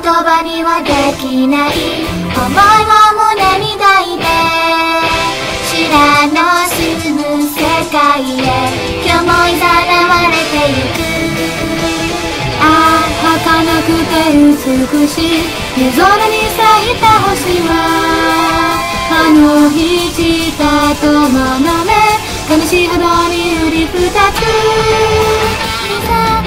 葉にはできない想いを胸に抱いて知らの住む世界へ今日もいざらわれてゆく。ああ儚くて美しい夜空に咲いた星はあの日散った友の目悲しいほどにうり二つ